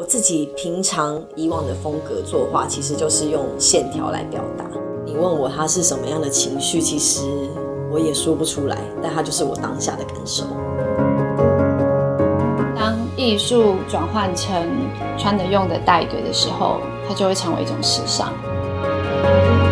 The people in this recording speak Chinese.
自己平常以往的风格作画，其实就是用线条来表达。你问我它是什么样的情绪，其实我也说不出来，但它就是我当下的感受。 当艺术转换成穿的用的戴的的时候，它就会成为一种时尚。